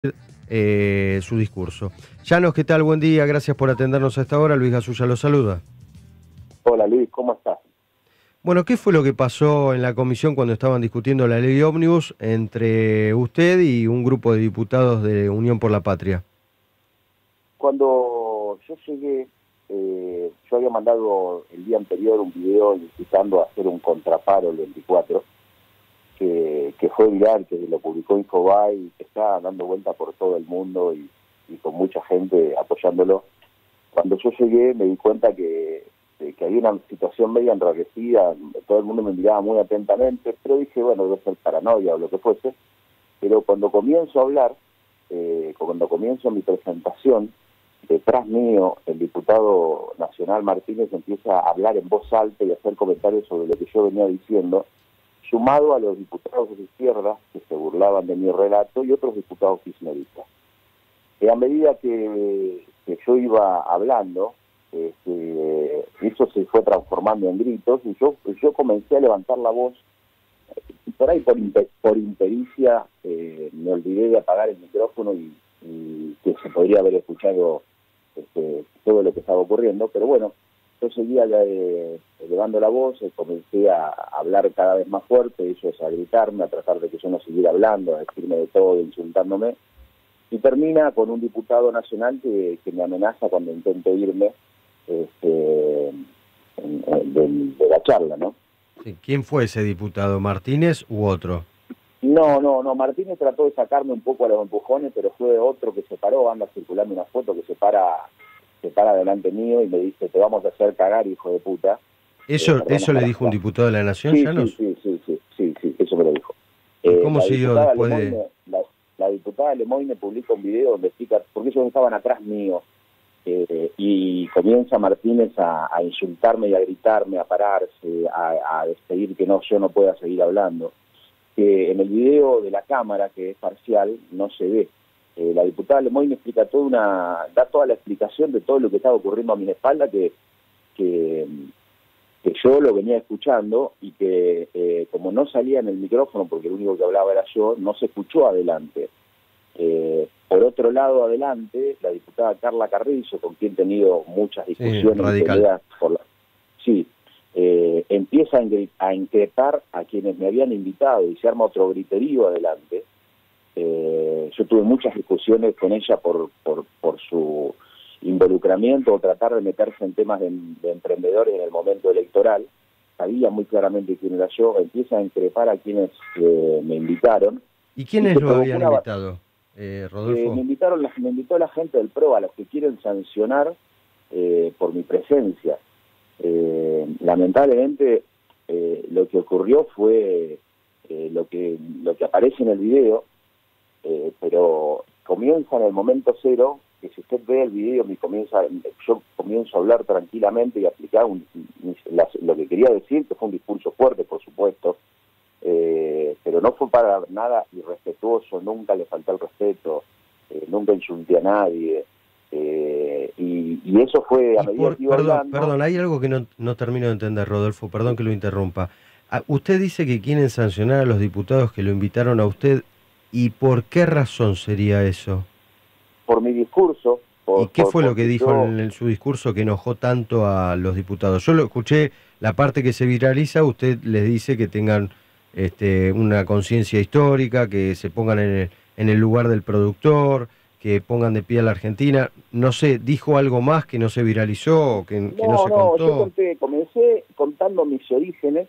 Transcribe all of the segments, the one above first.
su discurso. Llanos, ¿qué tal? Buen día, gracias por atendernos a esta hora. Luis Gasulla lo saluda. Hola Luis, ¿cómo estás? Bueno, ¿qué fue lo que pasó en la comisión cuando estaban discutiendo la ley ómnibus entre usted y un grupo de diputados de Unión por la Patria? Cuando yo llegué, yo había mandado el día anterior un video invitando a hacer un contraparo el 24, que fue viral, que lo publicó Infobae y que está dando vuelta por todo el mundo y con mucha gente apoyándolo. Cuando yo llegué me di cuenta que había una situación media enrarrecida, todo el mundo me miraba muy atentamente, pero dije, bueno, debe ser paranoia o lo que fuese. Pero cuando comienzo a hablar, cuando comienzo mi presentación, detrás mío el diputado nacional Martínez empieza a hablar en voz alta y a hacer comentarios sobre lo que yo venía diciendo, sumado a los diputados de izquierda que se burlaban de mi relato y otros diputados kirchneristas. A medida que yo iba hablando, eso se fue transformando en gritos y yo comencé a levantar la voz. Por ahí por impericia me olvidé de apagar el micrófono y que se podría haber escuchado todo lo que estaba ocurriendo, pero bueno, yo seguía elevando la voz, comencé a hablar cada vez más fuerte, ellos a gritarme, a tratar de que yo no siguiera hablando, a decirme de todo, insultándome, y termina con un diputado nacional que me amenaza cuando intento irme de la charla, ¿no? Sí. ¿Quién fue ese diputado, Martínez u otro? No, Martínez trató de sacarme un poco a los empujones, pero fue otro que se paró, anda circulando una foto que se para delante mío y me dice, te vamos a hacer cagar, hijo de puta. ¿Eso le dijo un diputado de la Nación, Sí, Llanos? sí, eso me lo dijo. ¿Y cómo siguió después de...? La diputada Lemoyne publica un video donde explica, porque ellos estaban atrás mío, y comienza Martínez a insultarme y a gritarme, a pararse, a despedir que yo no pueda seguir hablando. Que en el video de la cámara, que es parcial, no se ve. La diputada Lemoyne explica da toda la explicación de todo lo que estaba ocurriendo a mi espalda, que yo lo venía escuchando y que como no salía en el micrófono, porque el único que hablaba era yo, no se escuchó adelante. Por otro lado, adelante, la diputada Carla Carrizo, con quien he tenido muchas discusiones y peleas empieza a increpar a quienes me habían invitado y se arma otro griterío adelante. Yo tuve muchas discusiones con ella por su involucramiento o tratar de meterse en temas de emprendedores en el momento electoral. Sabía muy claramente quién era yo, empieza a increpar a quienes me invitaron. ¿Y quiénes lo habían invitado, Rodolfo? Me invitó la gente del PRO, a los que quieren sancionar por mi presencia. Lamentablemente lo que ocurrió fue lo que aparece en el video, pero comienza en el momento cero, que si usted ve el video yo comienzo a hablar tranquilamente y a explicar lo que quería decir, que fue un discurso fuerte, por supuesto, pero no fue para nada irrespetuoso, nunca le falté el respeto, nunca insulté a nadie, y eso fue a medida que iba hablando. Perdón, hay algo que no termino de entender, Rodolfo, perdón que lo interrumpa. Usted dice que quieren sancionar a los diputados que lo invitaron a usted, ¿y por qué razón sería eso? Por mi discurso. ¿Y qué fue lo que dijo en su discurso que enojó tanto a los diputados? Yo lo escuché, la parte que se viraliza, usted les dice que tengan una conciencia histórica, que se pongan en el lugar del productor, que pongan de pie a la Argentina. No sé, ¿dijo algo más que no se viralizó o que no se contó? Yo comencé contando mis orígenes,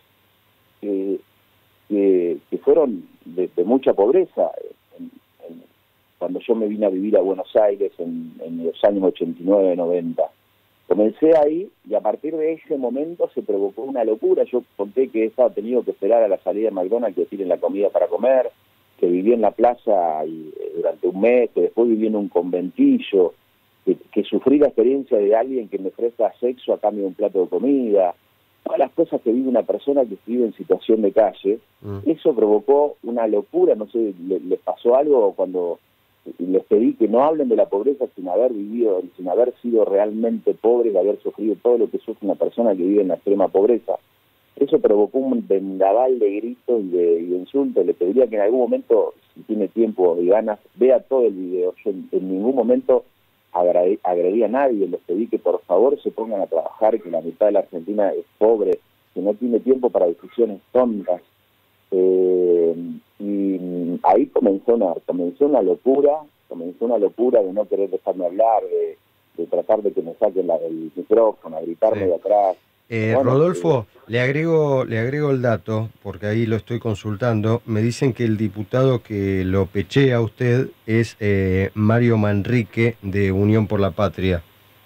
que fueron de mucha pobreza. Cuando yo me vine a vivir a Buenos Aires en los años 89-90. Comencé ahí y a partir de ese momento se provocó una locura. Yo conté que he tenido que esperar a la salida de McDonald's que tiren la comida para comer, que viví en la plaza durante un mes, que después viví en un conventillo, que sufrí la experiencia de alguien que me ofrezca sexo a cambio de un plato de comida. Todas las cosas que vive una persona que vive en situación de calle, eso provocó una locura. No sé, les pasó algo cuando les pedí que no hablen de la pobreza sin haber vivido, sin haber sido realmente pobres, de haber sufrido todo lo que sufre una persona que vive en la extrema pobreza. Eso provocó un vendaval de gritos y de insultos. Le pediría que en algún momento, si tiene tiempo y ganas, vea todo el video. Yo en ningún momento agredí a nadie, les pedí que por favor se pongan a trabajar, que la mitad de la Argentina es pobre, que no tiene tiempo para discusiones tontas. Y ahí comenzó una locura de no querer dejarme hablar, de tratar de que me saquen el micrófono, a gritarme de atrás. Bueno, Rodolfo, le agrego el dato, porque ahí lo estoy consultando. Me dicen que el diputado que lo pechea a usted es Mario Manrique, de Unión por la Patria.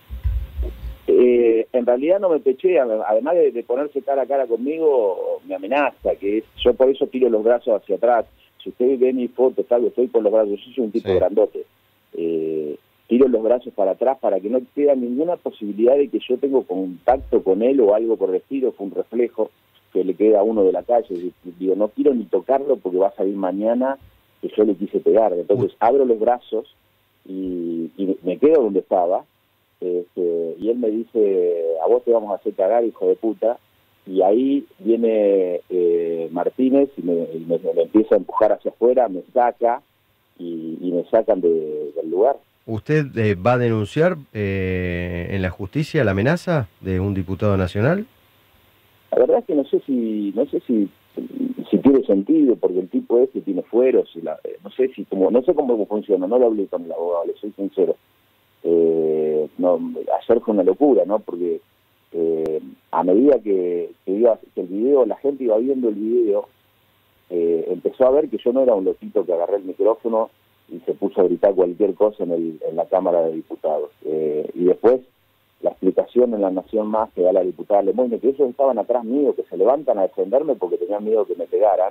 En realidad no me pechea, además de ponerse cara a cara conmigo, me amenaza, yo por eso tiro los brazos hacia atrás. Si ustedes ven mi foto, estoy por los brazos, yo soy un tipo grandote. Tiro los brazos para atrás para que no quede ninguna posibilidad de que yo tenga contacto con él o algo por el estilo. Fue un reflejo que le queda a uno de la calle. Digo, no quiero ni tocarlo porque va a salir mañana que yo le quise pegar. Entonces abro los brazos y me quedo donde estaba. Y él me dice, a vos te vamos a hacer cagar, hijo de puta. Y ahí viene Martínez y me empieza a empujar hacia afuera, me saca y me sacan del lugar. ¿Usted va a denunciar en la justicia la amenaza de un diputado nacional? La verdad es que no sé si tiene sentido, porque el tipo tiene fueros, no sé cómo funciona, no lo hablé con el abogado, le soy sincero. Ayer fue una locura, ¿no? Porque a medida que el video, la gente iba viendo el video, empezó a ver que yo no era un loquito que agarré el micrófono y se puso a gritar cualquier cosa en la Cámara de Diputados. Y después la explicación en La Nación Más que da la diputada Lemoyne, que ellos estaban atrás mío, que se levantan a defenderme porque tenían miedo que me pegaran.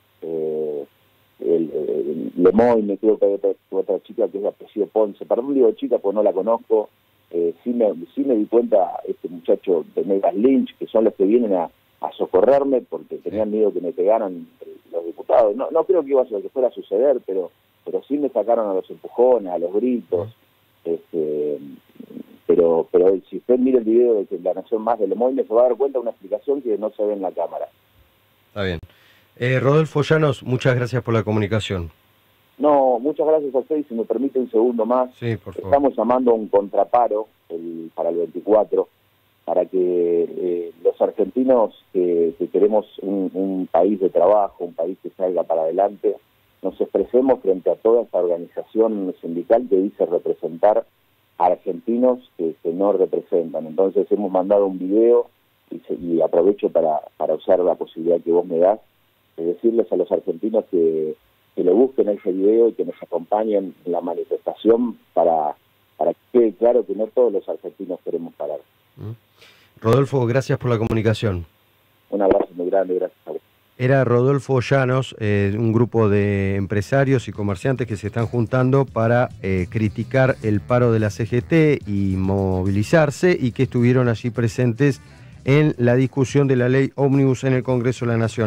Lemoyne, creo que hay otra chica que es de apellido Ponce, perdón digo chica pues no la conozco. Sí me di cuenta, este muchacho de Megas Lynch, que son los que vienen a socorrerme porque tenían miedo que me pegaran los diputados. No creo que fuera a suceder, pero sí me sacaron a los empujones, a los gritos. Pero si usted mira el video de La Nación Más de Lemoyne, se va a dar cuenta de una explicación que no se ve en la cámara. Está bien. Rodolfo Llanos, muchas gracias por la comunicación. No, muchas gracias a usted, y si me permite un segundo más. Sí, por favor. Estamos llamando a un contraparo para el 24, para que los argentinos que queremos un país de trabajo, un país que salga para adelante, nos expresemos frente a toda esta organización sindical que dice representar a argentinos que no representan. Entonces hemos mandado un video y aprovecho para usar la posibilidad que vos me das de decirles a los argentinos que lo busquen ese video y que nos acompañen en la manifestación para que quede claro que no todos los argentinos queremos parar. Rodolfo, gracias por la comunicación. Un abrazo muy grande, gracias a vos. Era Rodolfo Llanos, un grupo de empresarios y comerciantes que se están juntando para criticar el paro de la CGT y movilizarse, y que estuvieron allí presentes en la discusión de la ley Ómnibus en el Congreso de la Nación.